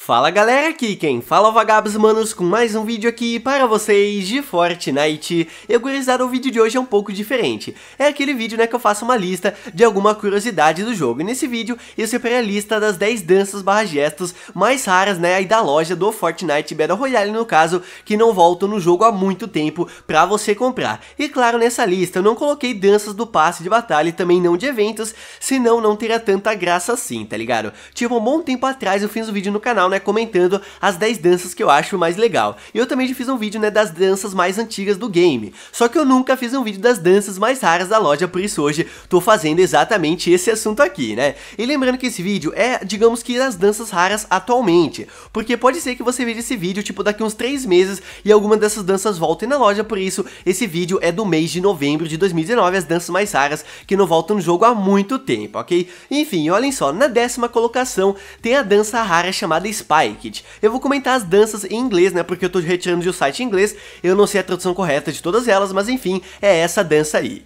Fala galera, aqui quem fala é o Vagabos Manos com mais um vídeo aqui para vocês de Fortnite. E gurizada, o vídeo de hoje é um pouco diferente. É aquele vídeo, né, que eu faço uma lista de alguma curiosidade do jogo. E nesse vídeo eu separei a lista das 10 danças barra gestos mais raras, né, aí da loja do Fortnite Battle Royale, no caso, que não voltam no jogo há muito tempo pra você comprar. E claro, nessa lista eu não coloquei danças do passe de batalha e também não de eventos, senão não teria tanta graça assim, tá ligado? Tipo, um bom tempo atrás eu fiz um vídeo no canal, né, comentando as 10 danças que eu acho mais legal. E eu também já fiz um vídeo, né, das danças mais antigas do game. Só que eu nunca fiz um vídeo das danças mais raras da loja, por isso hoje tô fazendo exatamente esse assunto aqui, né? E lembrando que esse vídeo é, digamos que, das danças raras atualmente. Porque pode ser que você veja esse vídeo, tipo, daqui uns 3 meses e alguma dessas danças voltem na loja, por isso esse vídeo é do mês de novembro de 2019, as danças mais raras que não voltam no jogo há muito tempo, ok? Enfim, olhem só, na 10ª colocação tem a dança rara chamada Spiked. Eu vou comentar as danças em inglês, né, porque eu tô retirando de um site em inglês, eu não sei a tradução correta de todas elas, mas enfim, é essa dança aí.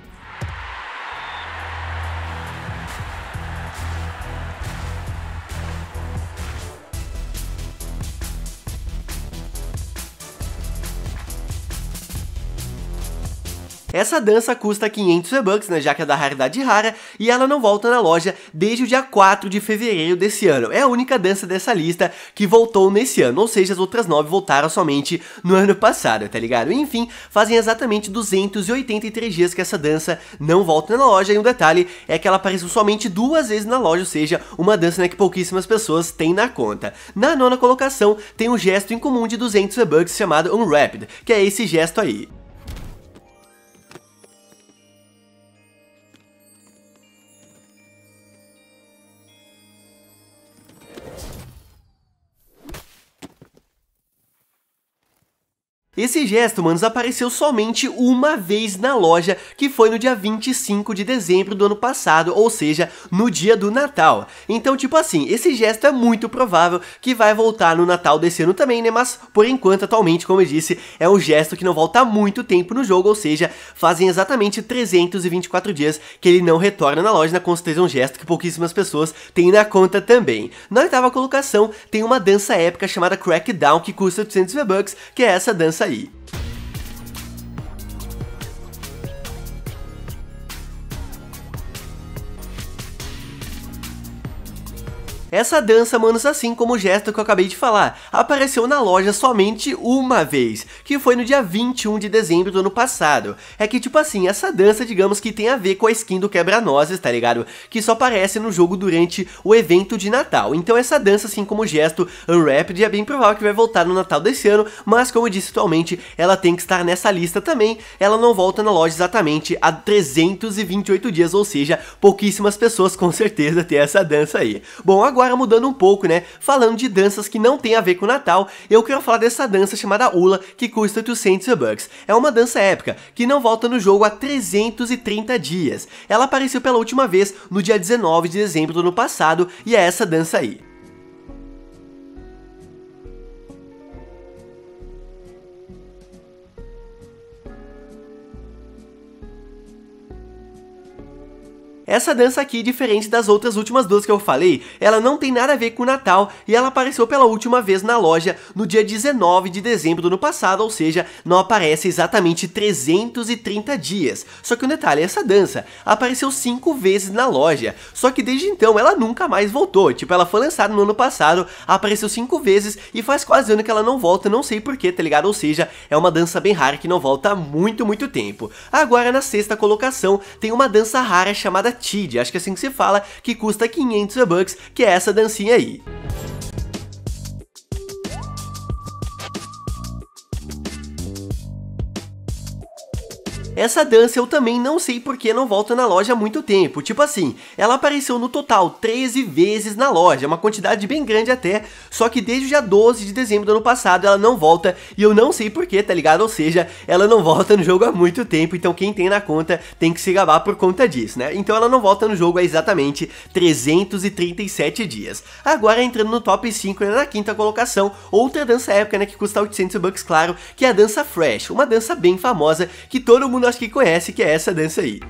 Essa dança custa 500 V-Bucks, né, já que é da raridade rara, e ela não volta na loja desde o dia 4 de fevereiro desse ano. É a única dança dessa lista que voltou nesse ano, ou seja, as outras 9 voltaram somente no ano passado, tá ligado? Enfim, fazem exatamente 283 dias que essa dança não volta na loja, e um detalhe é que ela apareceu somente 2 vezes na loja, ou seja, uma dança, né, que pouquíssimas pessoas têm na conta. Na 9ª colocação tem um gesto incomum de 200 V-Bucks chamado Unwrapped, que é esse gesto aí. Esse gesto, manos, apareceu somente uma vez na loja, que foi no dia 25 de dezembro do ano passado, ou seja, no dia do Natal. Então, tipo assim, esse gesto é muito provável que vai voltar no Natal desse ano também, né? Mas, por enquanto, atualmente, como eu disse, é um gesto que não volta há muito tempo no jogo, ou seja, fazem exatamente 324 dias que ele não retorna na loja, com certeza um gesto que pouquíssimas pessoas têm na conta também. Na 8ª colocação, tem uma dança épica chamada Crackdown, que custa 800 V-Bucks, que é essa dança aí. Essa dança, manos, assim como o gesto que eu acabei de falar, apareceu na loja somente uma vez, que foi no dia 21 de dezembro do ano passado. É que, tipo assim, essa dança, digamos que tem a ver com a skin do Quebra-Nozes, tá ligado? Que só aparece no jogo durante o evento de Natal. Então essa dança, assim como o gesto Unwrapped, é bem provável que vai voltar no Natal desse ano, mas como eu disse atualmente, ela tem que estar nessa lista também. Ela não volta na loja exatamente há 328 dias, ou seja, pouquíssimas pessoas com certeza têm essa dança aí. Bom, agora mudando um pouco, né, falando de danças que não tem a ver com o Natal, eu quero falar dessa dança chamada Ula, que custa 800 V-Bucks. É uma dança épica, que não volta no jogo há 330 dias. Ela apareceu pela última vez no dia 19 de dezembro do ano passado, e é essa dança aí. Essa dança aqui, diferente das outras últimas duas que eu falei, ela não tem nada a ver com o Natal e ela apareceu pela última vez na loja no dia 19 de dezembro do ano passado, ou seja, não aparece exatamente 330 dias. Só que um detalhe, essa dança apareceu 5 vezes na loja, só que desde então ela nunca mais voltou. Tipo, ela foi lançada no ano passado, apareceu 5 vezes e faz quase ano que ela não volta, não sei porquê, tá ligado? Ou seja, é uma dança bem rara que não volta há muito tempo. Agora, na 6ª colocação, tem uma dança rara chamada Tid, acho que é assim que se fala, que custa 500 V-Bucks, que é essa dancinha aí. Essa dança eu também não sei porque não volta na loja há muito tempo. Tipo assim, ela apareceu no total 13 vezes na loja, uma quantidade bem grande até, só que desde o dia 12 de dezembro do ano passado ela não volta e eu não sei porquê, tá ligado? Ou seja, ela não volta no jogo há muito tempo, então quem tem na conta tem que se gabar por conta disso, né? Então ela não volta no jogo há exatamente 337 dias. Agora entrando no top 5, né, na 5ª colocação, outra dança épica, né, que custa 800 V-Bucks, claro, que é a dança Fresh, uma dança bem famosa que todo mundo acho que conhece, que é essa dança aí.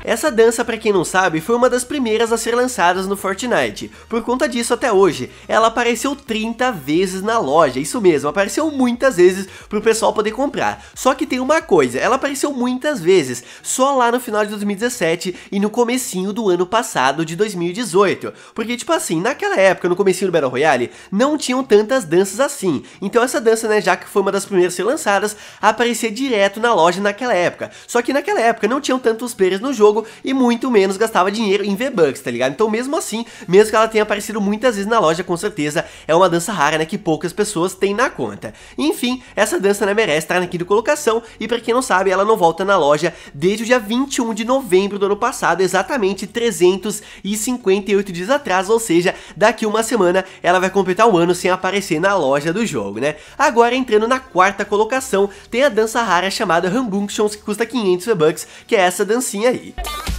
Essa dança, pra quem não sabe, foi uma das primeiras a ser lançadas no Fortnite. Por conta disso, até hoje, ela apareceu 30 vezes na loja, isso mesmo, apareceu muitas vezes pro pessoal poder comprar. Só que tem uma coisa, ela apareceu muitas vezes, só lá no final de 2017 e no comecinho do ano passado, de 2018. Porque, tipo assim, naquela época, no comecinho do Battle Royale, não tinham tantas danças assim. Então essa dança, né, já que foi uma das primeiras a ser lançadas, aparecia direto na loja naquela época. Só que naquela época não tinham tantos players no jogo e muito menos gastava dinheiro em V-Bucks, tá ligado? Então mesmo assim, mesmo que ela tenha aparecido muitas vezes na loja, com certeza é uma dança rara, né, que poucas pessoas têm na conta. Enfim, essa dança, né, merece estar na quinta colocação e pra quem não sabe, ela não volta na loja desde o dia 21 de novembro do ano passado, exatamente 358 dias atrás, ou seja, daqui uma semana ela vai completar um ano sem aparecer na loja do jogo, né? Agora entrando na quarta colocação, tem a dança rara chamada Rambunctions, que custa 500 V-Bucks, que é essa dancinha aí.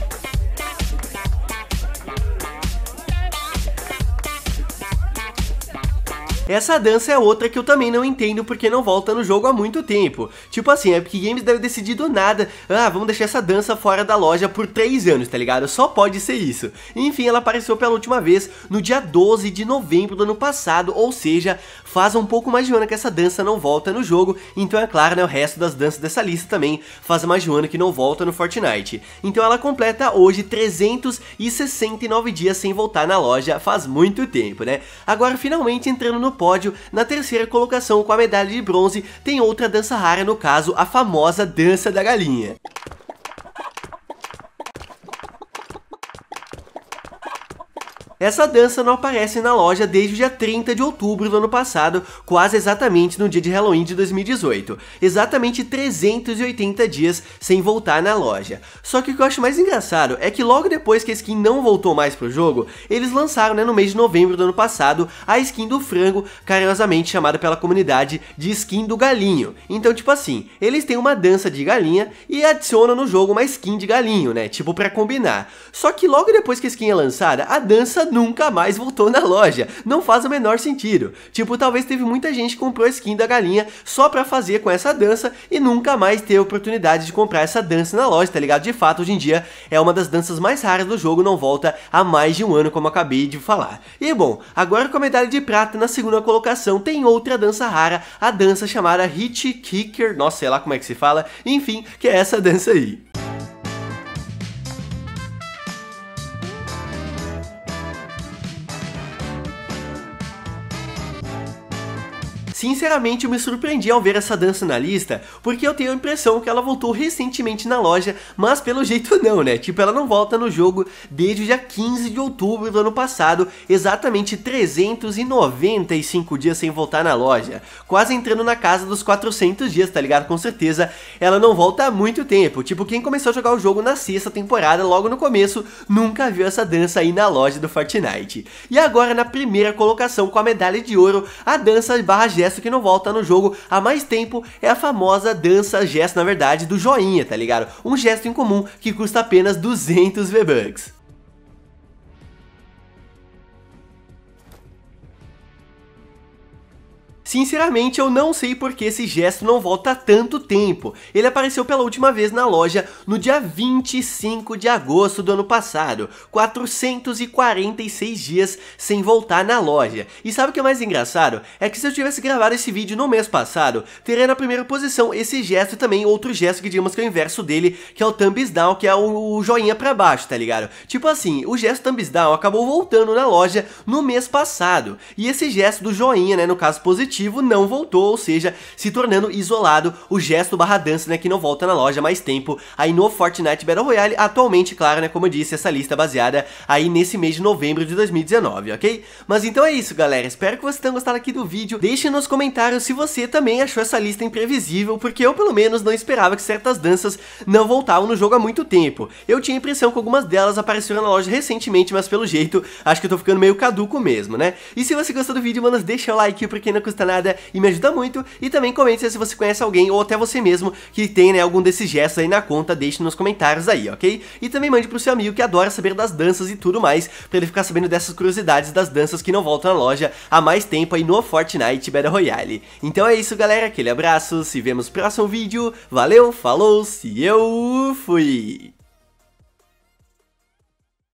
Essa dança é outra que eu também não entendo porque não volta no jogo há muito tempo. Tipo assim, a Epic Games deve decidir do nada, vamos deixar essa dança fora da loja por 3 anos, tá ligado? Só pode ser isso. Enfim, ela apareceu pela última vez no dia 12 de novembro do ano passado, ou seja, faz um pouco mais de um ano que essa dança não volta no jogo, então é claro, né, o resto das danças dessa lista também faz mais de um ano que não volta no Fortnite. Então ela completa hoje 369 dias sem voltar na loja, faz muito tempo, né? Agora finalmente entrando no pódio, na terceira colocação com a medalha de bronze, tem outra dança rara, no caso, a famosa dança da galinha. Essa dança não aparece na loja desde o dia 30 de outubro do ano passado, quase exatamente no dia de Halloween de 2018. Exatamente 380 dias sem voltar na loja. Só que o que eu acho mais engraçado é que logo depois que a skin não voltou mais pro jogo, eles lançaram, né, no mês de novembro do ano passado, a skin do frango, carinhosamente chamada pela comunidade de skin do galinho. Então, tipo assim, eles têm uma dança de galinha e adicionam no jogo uma skin de galinho, né, tipo pra combinar. Só que logo depois que a skin é lançada, a dança nunca mais voltou na loja. Não faz o menor sentido. Tipo, talvez teve muita gente que comprou a skin da galinha só pra fazer com essa dança e nunca mais teve a oportunidade de comprar essa dança na loja, tá ligado? De fato, hoje em dia é uma das danças mais raras do jogo, não volta há mais de um ano, como eu acabei de falar. E bom, agora com a medalha de prata na segunda colocação tem outra dança rara, a dança chamada Hit Kicker, nossa, sei lá como é que se fala, enfim, que é essa dança aí. Sinceramente, eu me surpreendi ao ver essa dança na lista, porque eu tenho a impressão que ela voltou recentemente na loja, mas pelo jeito não, né? Tipo, ela não volta no jogo desde o dia 15 de outubro do ano passado, exatamente 395 dias sem voltar na loja, quase entrando na casa dos 400 dias, tá ligado? Com certeza, ela não volta há muito tempo. Tipo, quem começou a jogar o jogo na sexta temporada, logo no começo, nunca viu essa dança aí na loja do Fortnite. E agora, na primeira colocação com a medalha de ouro, a dança barra gesto que não volta no jogo há mais tempo é a famosa dança gesto, na verdade, do joinha, tá ligado? Um gesto incomum que custa apenas 200 V-Bucks. Sinceramente, eu não sei porque esse gesto não volta há tanto tempo. Ele apareceu pela última vez na loja no dia 25 de agosto do ano passado, 446 dias sem voltar na loja. E sabe o que é mais engraçado? É que se eu tivesse gravado esse vídeo no mês passado, teria na primeira posição esse gesto e também outro gesto que digamos que é o inverso dele, que é o thumbs down, que é o joinha pra baixo, tá ligado? Tipo assim, o gesto thumbs down acabou voltando na loja no mês passado. E esse gesto do joinha, né, no caso positivo, não voltou, ou seja, se tornando isolado o gesto barra dança, né, que não volta na loja há mais tempo aí no Fortnite Battle Royale, atualmente, claro, né, como eu disse, essa lista é baseada aí nesse mês de novembro de 2019, ok? Mas então é isso, galera, espero que vocês tenham gostado aqui do vídeo, deixe nos comentários se você também achou essa lista imprevisível, porque eu pelo menos não esperava que certas danças não voltavam no jogo há muito tempo. Eu tinha a impressão que algumas delas apareceram na loja recentemente, mas pelo jeito, acho que eu tô ficando meio caduco mesmo, né? E se você gostou do vídeo, manos, deixa o like porque não custa nada e me ajuda muito, e também comente se você conhece alguém ou até você mesmo que tem, né, algum desses gestos aí na conta, deixe nos comentários aí, ok? E também mande pro seu amigo que adora saber das danças e tudo mais, pra ele ficar sabendo dessas curiosidades das danças que não voltam na loja há mais tempo aí no Fortnite Battle Royale. Então é isso, galera, aquele abraço, se vemos no próximo vídeo, valeu, falou, se eu fui!